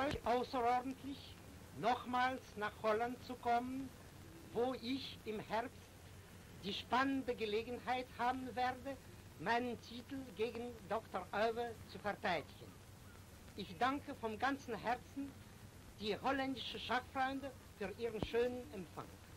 euch außerordentlich, nochmals nach Holland zu kommen, wo ich im Herbst die spannende Gelegenheit haben werde, meinen Titel gegen Dr. Oewe zu verteidigen. Ich danke vom ganzen Herzen die holländischen Schachfreunde für ihren schönen Empfang.